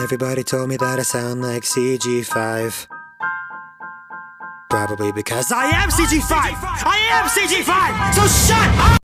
Everybody told me that I sound like cg5. Probably because I am cg5! I am cg5! So shut up!